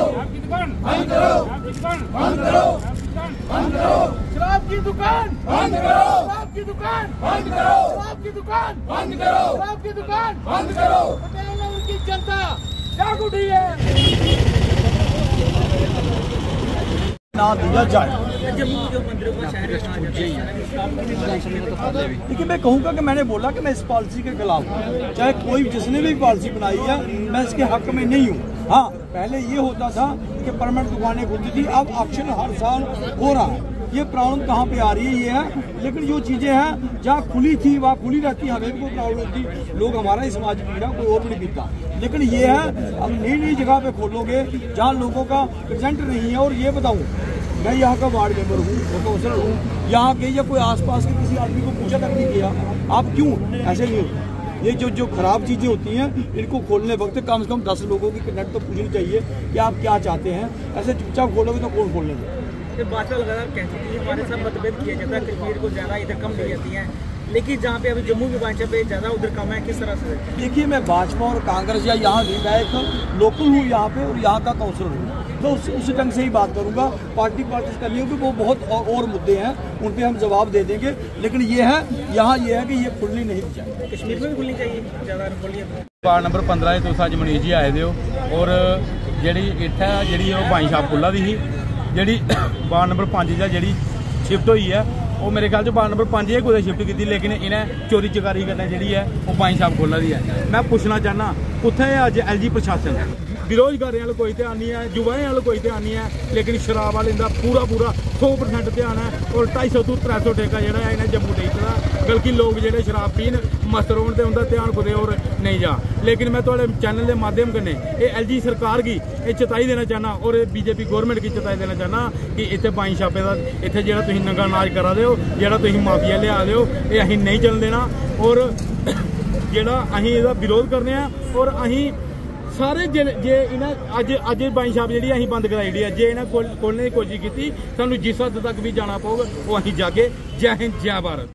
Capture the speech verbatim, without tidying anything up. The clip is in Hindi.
आपकी दुकान बंद करो, आपकी दुकान बंद करो, बंद करो, शराब की दुकान बंद करो, शराब की दुकान बंद करो, शराब की दुकान बंद करो, शराब की दुकान बंद करो। पटेल नगर की जनता जाग उठी है। ना दिया जाए। देखिए, मैं कहूँगा कि मैंने बोला कि मैं इस पॉलिसी के खिलाफ हूँ, चाहे कोई जिसने भी पॉलिसी बनाई है मैं इसके हक में नहीं हूँ। हाँ, पहले ये होता था कि परमानेंट दुकानें खुलती थी, अब ऑक्शन हर साल हो रहा है। ये प्रॉब्लम कहाँ पे आ रही है ये है, लेकिन जो चीज़ें हैं जहाँ खुली थी वहाँ खुली रहती, हमें भी कोई प्रॉब्लम थी, लोग हमारा ही समाज पी रहा, कोई और भी नहीं पीता। लेकिन ये है अब नई नई जगह पे खोलोगे जहाँ लोगों का प्रेजेंट नहीं है। और ये बताऊँ, मैं यहाँ का वार्ड मेंबर हूँ, मैं काउंसलर हूँ, यहाँ के या कोई आसपास के किसी आदमी को पूछा तक नहीं किया आप क्यों, ऐसे नहीं होता। ये जो जो खराब चीज़ें होती हैं इनको खोलने वक्त कम से कम दस लोगों की कंसेंट तो पूछनी चाहिए कि आप क्या चाहते हैं। ऐसे चुपचाप खोलोगे तो कौन खोलने देगा। भाजपा लगातार कहती थी हमारे साथ मतभेद किया जाता है, कश्मीर को ज़्यादा इधर कम दी जाती है, लेकिन जहाँ पे अभी जम्मू की भाषा पे ज़्यादा उधर कम है, किस तरह से? देखिए, मैं भाजपा और कांग्रेस या यहाँ भी मैं एक लोकल हूँ यहाँ पे और यहाँ का काउंसलर हूँ, तो उस उसी ढंग से ही बात करूँगा। पार्टी पार्टी करनी होगी, वो बहुत और, और मुद्दे हैं उन पर हम जवाब दे देंगे, लेकिन ये है यहाँ ये है कि ये खुलनी नहीं चाहिए। कश्मीर में भी खुलनी चाहिए ज़्यादा खुली। वार्ड नंबर पंद्रह तुस अज मनीष जी आए हो और जी इतना जी वाइन शॉप खुला दी जी वार्ड नंबर पाँच जी शिफ्ट हुई है, वो मेरे ख्याल वार्ड नंबर पाँच ही कुछ शिफ्ट की, लेकिन इन्हें चोरी चकारी करने जी है वो वाइन शॉप खोला दी है। मैं पूछना चाहना कुत्थे अज एल जी प्रशासन, बेरोजगारी वाल कोई ध्यान नहीं है, युवाएं वाल कोई ध्यान नहीं है, लेकिन शराब वाले का पूरा पूरा सौ परसेंट ध्यान है। और ढाई सौ तो त्रै सौ ठेका जो है इन्हें जम्मू दे दिता, बल्कि लोग जो शराब पीन मस्त रोन तो उनका ध्यान कुछ और नहीं जा। लेकिन मैं थोड़े चैनल के माध्यम कन्नै ये एल जी सरकार की ये चेताई देना चाहना और बीजेपी गौरमेंट की चेताई देना चाहना कि इतने वाइन शॉपे का इतने जो तुम नंगा नाज करा दे हो, जो तुम माफिया लिया दे हो, ये अं नहीं चलन देना। और जोड़ा अं इसका विरोध करने और अं सारे जे जे इन्हें अज अज वाइन शॉप जी अं बंद कराई दी है, जे इन्हें खोलने की कोशिश की, सानू जिस हद तक भी जाना पऊगा वो अं जाके। जय हिंद, जय भारत।